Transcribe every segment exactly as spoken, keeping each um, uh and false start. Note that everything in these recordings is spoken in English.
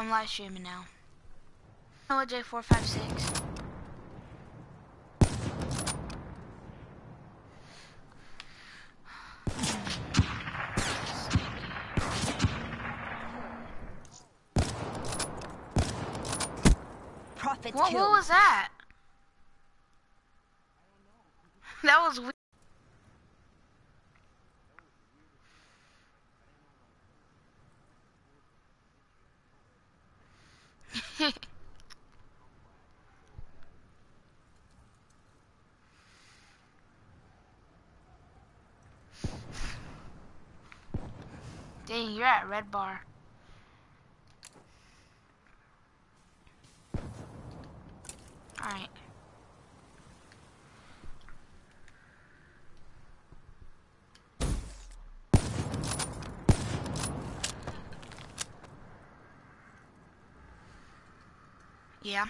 I'm live streaming now. Noah J four five six. Prophet What, killed. what was that? That was weird. Dang, you're at Red Bar. Alright. Yeah.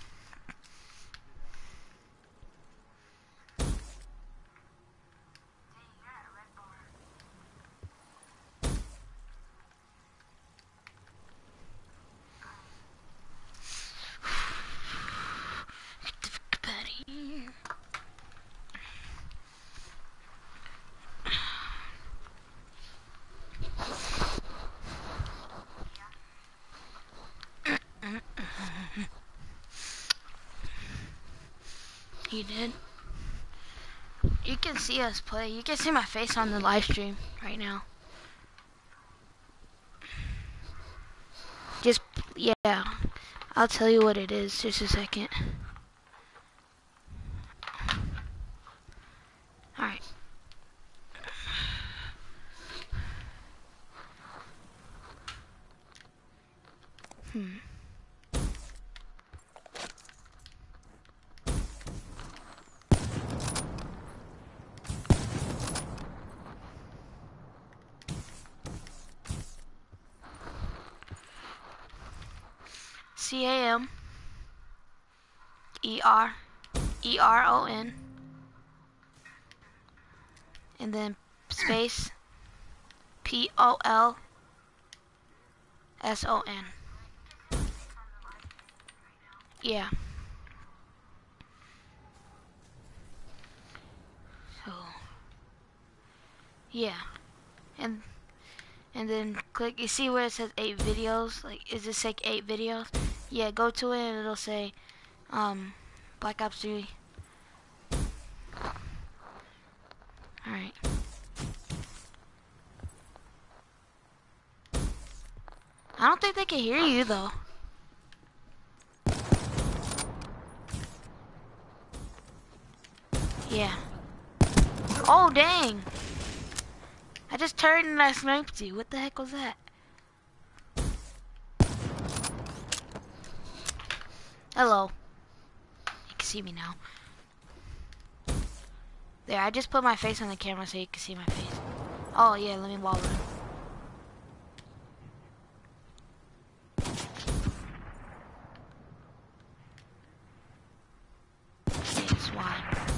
You did? You can see us play. You can see my face on the live stream right now. Just, yeah. I'll tell you what it is just a second. Alright. Hmm. C A M E R E R O N and then space P O L S O N. Yeah. So yeah. And and then click, you see where it says eight videos? Like, is this like eight videos? Yeah, go to it and it'll say um Black Ops three. Alright. I don't think they can hear you though. Yeah. Oh dang! I just turned and I sniped you. What the heck was that? Hello. You can see me now. There, I just put my face on the camera so you can see my face. Oh yeah, let me wall run. Yes, why?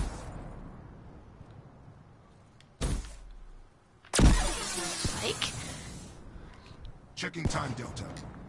Like? Checking time delta.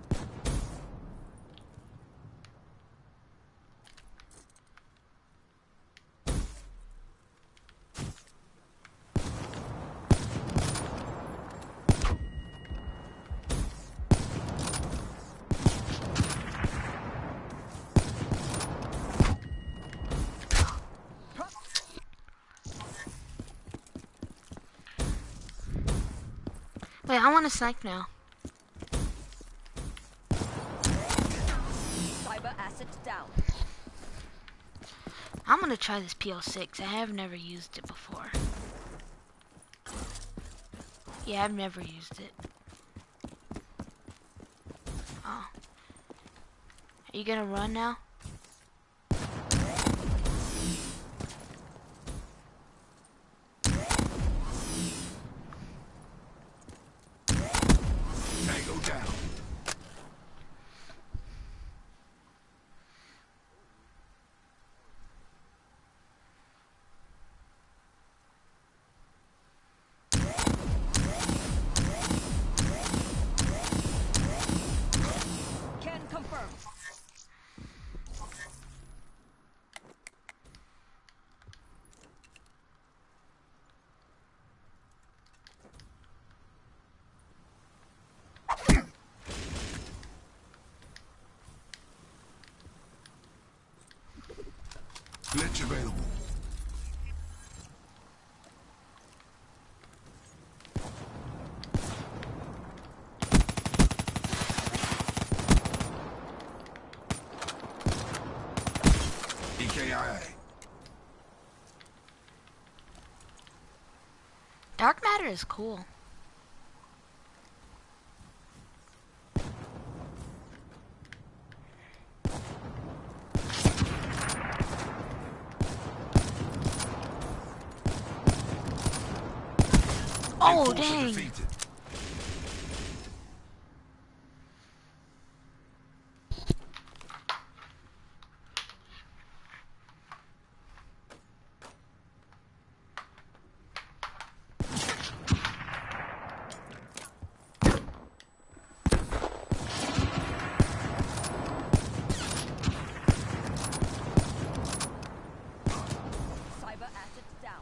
Wait, I want to snipe now. Cyber asset down. I'm gonna try this P O six. I have never used it before. Yeah, I've never used it. Oh. Are you gonna run now? Tango down. Glitch available. E K I A. Dark matter is cool. Oh, Enforcer dang. defeated. Cyber assets down.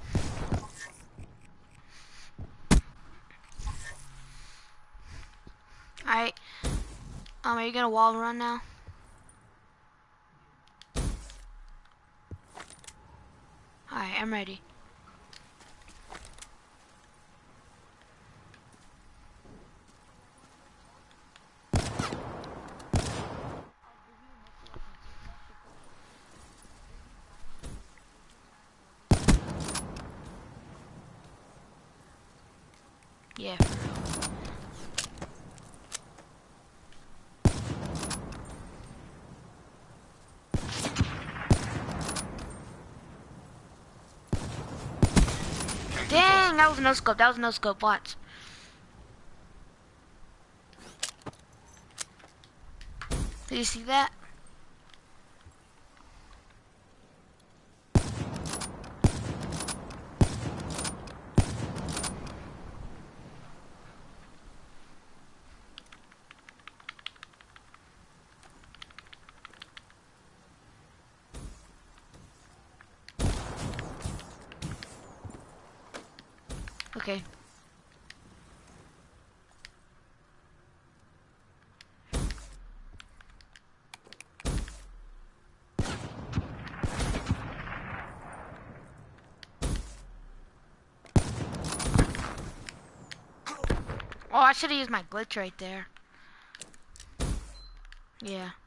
Alright. Um, are you gonna wall run now? Alright, I'm ready. Yeah, for real. Dang, that was no scope. That was no scope. Watch. Did you see that? Okay. Oh, I should have used my glitch right there. Yeah.